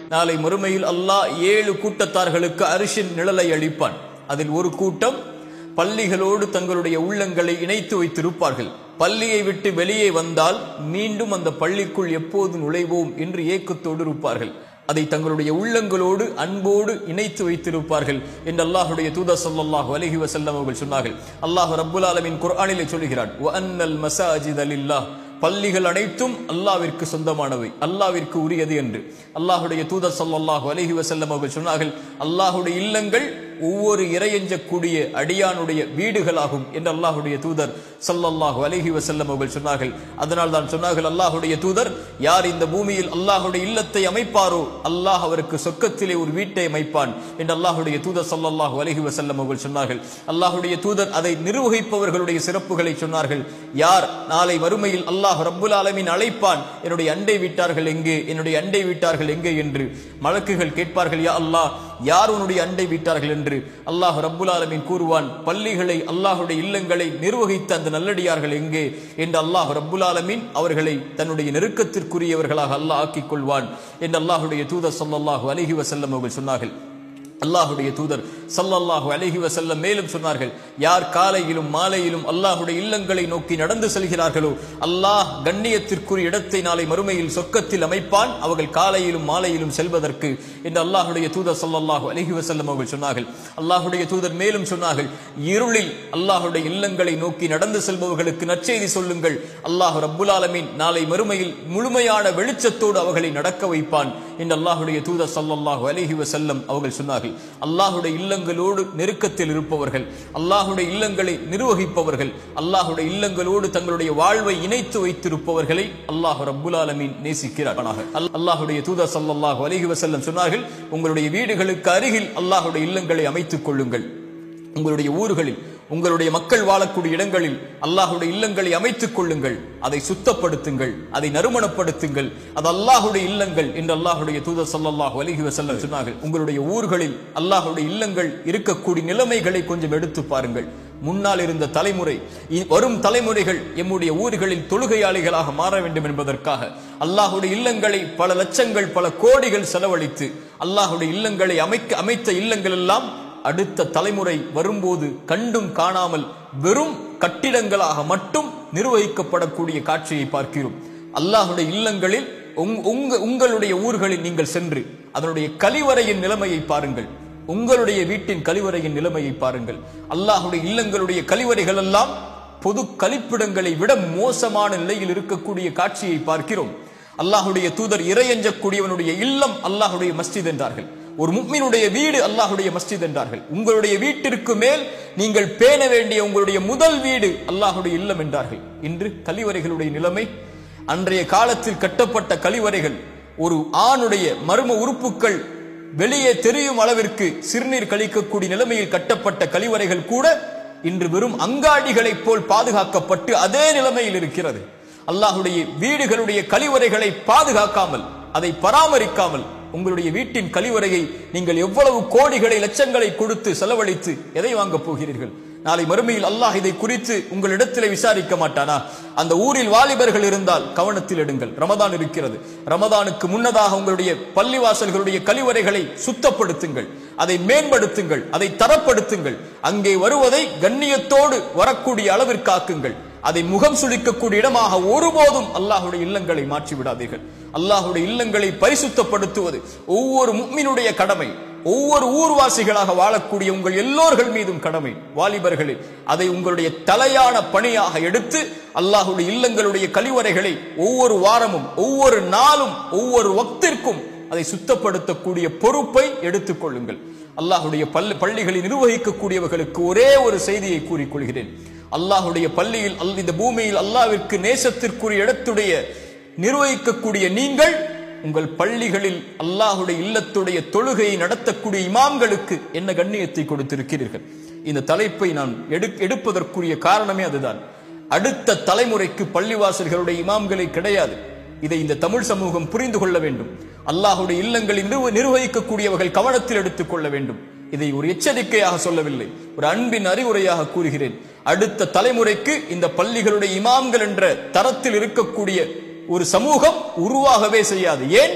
நாளை மறுமையில் அல்லாஹ் 7 கூட்டத்தார்களுக்கு அரிசின் நிழலை அளிப்பான். அதில் ஒரு கூட்டம் பள்ளிகளோடு தங்களுடைய உள்ளங்களை இணைத்து வைத்திருப்பார்கள். பள்ளியை விட்டு வெளியே வந்தால் மீண்டும் அந்த பள்ளிக்குள் எப்போது நுழைவோம் என்று ஏக்கத்தோடு இருப்பார்கள். அதை தங்களுடைய உள்ளங்களோடு அன்போடு இணைத்து வைத்திருப்பார்கள் என்று அல்லாஹ்வுடைய தூதர் ஸல்லல்லாஹு அலைஹி வஸல்லம் அவர்கள் சொன்னார்கள். அல்லாஹ் ரப்புல் ஆலமீன் குர்ஆனிலே சொல்கிறான், வஅன்னல் மஸாஜித லில்லாஹ், பள்ளிகள் அனைத்தும் அல்லாஹ்விற்கு சொந்தமானவை, அல்லாஹ்விற்கு உரியது என்று அல்லாஹ்வுடைய தூதர் ஸல்லல்லாஹு அலைஹி வஸல்லம் அவர்கள் சொன்னார்கள். அல்லாஹ்வுடைய இல்லங்கள் ஒவ்வொரு இறையஞ்சக்கூடிய அடியானுடைய வீடுகளாகும் என்று அல்லாஹ்வுடைய தூதர் ஸல்லல்லாஹு அலைஹி வஸல்லம் அவர்கள் சொன்னார்கள். அதனால் தான் சொன்னார்கள் அல்லாஹ்வுடைய தூதர், யார் இந்த பூமியில் அல்லாஹ்வுடைய இல்லத்தை அமைப்பாரோ அல்லாஹ் அவருக்கு சொர்க்கத்திலே ஒரு வீட்டை அமைப்பான் என்று அல்லாஹ்வுடைய தூதர் ஸல்லல்லாஹு அலைஹி வஸல்லம் அவர்கள் சொன்னார்கள். அல்லாஹ்வுடைய தூதர் அதை நிர்வகிப்பவர்களுடைய சிறப்புகளை சொன்னார்கள். யார் நாளை மறுமையில் அல்லாஹ் ரப்புல் ஆலமீன் அழைப்பான், என்னுடைய அண்டை வீட்டார்கள் எங்கே, என்னுடைய அண்டை வீட்டார்கள் எங்கே என்று மலக்குகள் கேட்பார்கள். யா அல்லாஹ், யார் உன்னுடைய அண்டை வீட்டார்கள் என்று அல்லாஹ் ரப்புல் ஆலமீன் கூறுவான், பள்ளிகளை அல்லாஹ்வுடைய இல்லங்களை நிர்வகித்த அந்த நல்லடியார்கள் எங்கே என்று அல்லாஹ் ரப்புல் ஆலமீன் அவர்களை தன்னுடைய நெருக்கத்திற்குரியவர்களாக அல்லாஹ் ஆக்கிக் கொள்வான் என்று அல்லாஹ்வுடைய தூதர் ஸல்லல்லாஹு அலைஹி வஸல்லம் அவர்கள் சொன்னார்கள். அல்லாஹ்வுடைய தூதர் ஸல்லல்லாஹு அலைஹி வஸல்லம் மேலும் சொன்னார்கள், யார் காலையிலும் மாலையிலும் அல்லாஹ்வுடைய இல்லங்களை நோக்கி நடந்து செல்கிறார்களோ அல்லாஹ் கண்ணியத்திற்குரிய இடத்தை நாளை மறுமையில் சொர்க்கத்தில் அமைப்பான், அவர்கள் காலையிலும் மாலையிலும் செல்வதற்கு என்று அல்லாஹ்வுடைய தூதர் ஸல்லல்லாஹு அலைஹி வஸல்லம் அவர்கள் சொன்னார்கள். அல்லாஹ்வுடைய தூதர் மேலும் சொன்னார்கள், இருளில் அல்லாஹ்வுடைய இல்லங்களை நோக்கி நடந்து செல்பவர்களுக்கு நற்செய்தி சொல்லுங்கள், அல்லாஹ் ரப்புல் ஆலமீன் நாளை மறுமையில் முழுமையான வெளிச்சத்தோடு அவர்களை நடக்க வைப்பான் என்று அல்லாஹ்வுடைய தூதர் ஸல்லல்லாஹு அலைஹி வஸல்லம் அவர்கள் சொன்னார்கள். அல்லாஹ்வுடைய இல்லங்களோடு நெருக்கத்தில் இருப்பவர்கள், அல்லாஹ்வுடைய இல்லங்களை நிர்வகிப்பவர்கள், அல்லாஹ்வுடைய இல்லங்களோடு தங்களுடைய வாழ்வை இணைத்து வைத்திருப்பவர்களை அல்லாஹ் ரப்புல் ஆலமீன் நேசிக்கிறார். அல்லாஹ்வுடைய தூதர் ஸல்லல்லாஹு அலைஹி வஸல்லம் சொன்னார்கள், உங்களுடைய வீடுகளுக்கு அருகில் அல்லாஹ்வுடைய இல்லங்களை அமைத்துக் கொள்ளுங்கள். உங்களுடைய ஊர்களில், உங்களுடைய மக்கள் வாழக்கூடிய இடங்களில் அல்லாஹ்வுடைய இல்லங்களை அமைத்துக் கொள்ளுங்கள், அதை சுத்தப்படுத்துங்கள், அதை நறுமணப்படுத்துங்கள், அது அல்லாஹ்வுடைய இல்லங்கள் என்று அல்லாஹ்வுடைய தூதர் ஸல்லல்லாஹு அலைஹி வஸல்லம் சொன்னார்கள். உங்களுடைய ஊர்களில் அல்லாஹ்வுடைய இல்லங்கள் இருக்கக்கூடிய நிலைமைகளை கொஞ்சம் எடுத்து பாருங்கள். முன்னால் இருந்த தலைமுறை, வரும் தலைமுறைகள் எம்முடைய ஊர்களில் தொழுகையாளிகளாக மாற வேண்டும் என்பதற்காக அல்லாஹ்வுடைய இல்லங்களை பல லட்சங்கள் பல கோடிகள் செலவழித்து அல்லாஹ்வுடைய இல்லங்களை அமைத்த இல்லங்கள் எல்லாம் அடுத்த தலைமுறை வரும்போது கண்டும் காணாமல் வெறும் கட்டிடங்களாக மட்டும் நிர்வகிக்கப்படக்கூடிய காட்சியை பார்க்கிறோம். அல்லாஹ்வுடைய இல்லங்களில் உங்களுடைய ஊர்களில் நீங்கள் சென்று அதனுடைய கழிவறையின் நிலைமையை பாருங்கள், உங்களுடைய வீட்டின் கழிவறையின் நிலைமையை பாருங்கள். அல்லாஹ்வுடைய இல்லங்களுடைய கழிவறைகள் எல்லாம் பொது கழிப்பிடங்களை விட மோசமான நிலையில் இருக்கக்கூடிய காட்சியை பார்க்கிறோம். அல்லாஹ்வுடைய தூதர் இறையஞ்சக்கூடியவனுடைய இல்லம் அல்லாஹ்வுடைய மஸ்ஜித் என்றார்கள். ஒரு முஃமினுடைய வீடு அல்லாஹ்வுடைய மஸ்ஜித் என்றார்கள். உங்களுடைய வீட்டிற்கு மேல் நீங்கள் பேண வேண்டிய உங்களுடைய முதல் வீடு அல்லாஹ்வுடைய இல்லம் என்றார்கள். இன்று கழிவறைகளுடைய நிலைமை, அன்றைய காலத்தில் கட்டப்பட்ட கழிவறைகள் ஒரு ஆணுடைய மர்ம உறுப்புகள் வெளியே தெரியும் அளவிற்கு சிறுநீர் கழிக்கக்கூடிய நிலைமையில் கட்டப்பட்ட கழிவறைகள் கூட இன்று வெறும் அங்காடிகளைப் போல் பாதுகாக்கப்பட்டு அதே நிலைமையில் இருக்கிறது. அல்லாஹ்வுடைய வீடுகளுடைய கழிவறைகளை பாதுகாக்காமல், அதை பராமரிக்காமல் உங்களுடைய வீட்டின் கழிவறையை நீங்கள் எவ்வளவு கோடிகளை லட்சங்களை கொடுத்து செலவழித்து எதை வாங்க போகிறீர்கள்? நாளை மறுமையில் அல்லாஹ் இதை குறித்து உங்களிடத்தில் விசாரிக்க மாட்டானா? அந்த ஊரில் வாலிபர்கள் இருந்தால் கவனத்தில் எடுங்கள். ரமதான் இருக்கிறது. ரமதானுக்கு முன்னதாக உங்களுடைய பள்ளிவாசல்களுடைய கழிவறைகளை சுத்தப்படுத்துங்கள், அதை மேம்படுத்துங்கள், அதை தரப்படுத்துங்கள். அங்கே வருவதை கண்ணியத்தோடு வரக்கூடிய அளவிற்கு ஆக்குங்கள். அதை முகம் சுளிக்கக்கூடிய இடமாக ஒருபோதும் அல்லாஹ்வுடைய இல்லங்களை மாற்றி விடாதீர்கள். அல்லாஹ்வுடைய இல்லங்களை பரிசுத்தப்படுத்துவது ஒவ்வொரு முஃமினுடைய கடமை. ஒவ்வொரு ஊர்வாசிகளாக வாழக்கூடிய உங்கள் எல்லோர்கள் மீதும் கடமை. வாலிபர்களே, அதை உங்களுடைய தலையான பணியாக எடுத்து அல்லாஹ்வுடைய இல்லங்களுடைய கழிவறைகளை ஒவ்வொரு வாரமும், ஒவ்வொரு நாளும், ஒவ்வொரு வக்திற்கும் அதை சுத்தப்படுத்தக்கூடிய பொறுப்பை எடுத்துக் கொள்ளுங்கள். அல்லாஹ்வுடைய பள்ளிகளை நிர்வகிக்கக்கூடியவர்களுக்கு ஒரே ஒரு செய்தியை கூறிக்கொள்கிறேன். அல்லாஹ்வுடைய பள்ளியில், இந்த பூமியில் அல்லாஹ்விற்கு நேசத்திற்குரிய இடத்துடைய நிர்வகிக்கக்கூடிய நீங்கள் உங்கள் பள்ளிகளில் அல்லாஹ்வுடைய இல்லத்துடைய தொழுகையை நடத்தக்கூடிய இமாம்களுக்கு என்ன கண்ணியத்தை கொடுத்திருக்கிறீர்கள்? இந்த தலைப்பை நான் எடுப்பதற்குரிய காரணமே அதுதான். அடுத்த தலைமுறைக்கு பள்ளிவாசல்களுடைய இமாம்களை கிடையாது. இதை இந்த தமிழ் சமூகம் புரிந்து கொள்ள வேண்டும். அல்லாஹ்வுடைய இல்லங்களில் நிர்வகிக்கக்கூடியவர்கள் கவனத்தில் எடுத்துக் கொள்ள வேண்டும். இதை ஒரு எச்சரிக்கையாக சொல்லவில்லை, ஒரு அன்பின் அறிவுரையாக கூறுகிறேன். அடுத்த தலைமுறைக்கு இந்த பள்ளிகளுடைய இமாம்கள் என்ற தரத்தில் இருக்கக்கூடிய ஒரு சமூகம் உருவாகவே செய்யாது. ஏன்?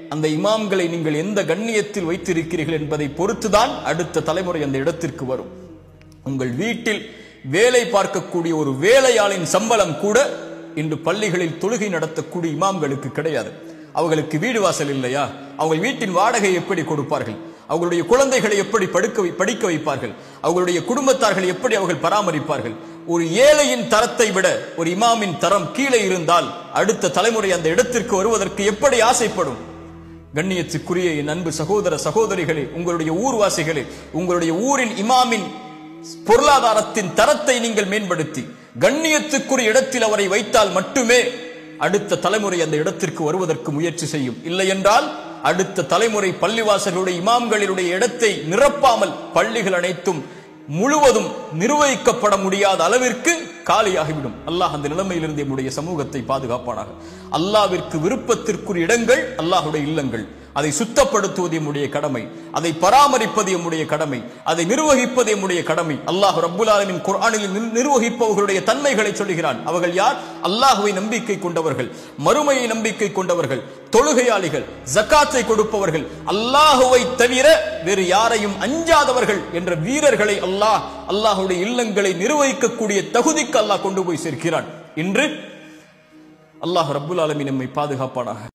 அந்த இமாம்களை நீங்கள் எந்த கண்ணியத்தில் வைத்திருக்கிறீர்கள் என்பதை பொறுத்துதான் அடுத்த தலைமுறை அந்த இடத்திற்கு வரும். உங்கள் வீட்டில் வேலை பார்க்கக்கூடிய ஒரு வேலையாளின் சம்பளம் கூட இன்று பள்ளிகளில் தொழுகை நடத்தக்கூடிய இமாம்களுக்கு கிடையாது. அவர்களுக்கு வீடு வாசல் இல்லையா? அவங்க வீட்டின் வாடகை எப்படி கொடுப்பார்கள்? அவர்களுடைய குழந்தைகளை எப்படி படிக்க வைப்பார்கள்? அவர்களுடைய குடும்பத்தார்களை எப்படி அவர்கள் பராமரிப்பார்கள்? ஒரு ஏழையின் தரத்தை விட ஒரு இமாமின் தரம் கீழே இருந்தால் அடுத்த தலைமுறை அந்த இடத்திற்கு வருவதற்கு எப்படி ஆசைப்படும்? கண்ணியத்துக்குரிய என் அன்பு சகோதர சகோதரிகளே, உங்களுடைய ஊர்வாசிகளே, உங்களுடைய ஊரின் இமாமின் பொருளாதாரத்தின் தரத்தை நீங்கள் மேம்படுத்தி கண்ணியத்துக்குரிய இடத்தில் அவரை வைத்தால் மட்டுமே அடுத்த தலைமுறை அந்த இடத்திற்கு வருவதற்கு முயற்சி செய்யும். இல்லை என்றால் அடுத்த தலைமுறை பள்ளிவாசல்களுடைய இமாம்களினுடைய இடத்தை நிரப்பாமல் பள்ளிகள் அனைத்தும் முழுவதும் நிர்வகிக்கப்பட முடியாத அளவிற்கு காலியாகிவிடும். அல்லாஹ் அந்த நிலைமையிலிருந்து நம்முடைய சமூகத்தை பாதுகாப்பானாக. அல்லாஹ்விற்கு விருப்பத்திற்குரிய இடங்கள் அல்லாஹ்வுடைய இல்லங்கள். அதை சுத்தப்படுத்துவது நம்முடைய கடமை, அதை பராமரிப்பது நம்முடைய கடமை, அதை நிர்வகிப்பது நம்முடைய கடமை. அல்லாஹ் ரப்புல் ஆலமீன் குர்ஆனில் நிர்வகிப்பவர்களுடைய தன்மைகளை சொல்கிறான். அவர்கள் யார்? அல்லாஹ்வை நம்பிக்கை கொண்டவர்கள், மறுமையை நம்பிக்கை கொண்டவர்கள், தொழுகையாளிகள், ஜகாத்தை கொடுப்பவர்கள், அல்லாஹ்வை தவிர வேறு யாரையும் அஞ்சாதவர்கள் என்ற வீரர்களை அல்லாஹ்வுடைய இல்லங்களை நிர்வகிக்கக்கூடிய தகுதிக்கு அல்லாஹ் கொண்டு போய் சேர்க்கிறான். இன்று அல்லாஹ் ரப்புல் ஆலமீன் நம்மை பாதுகாப்பானாக.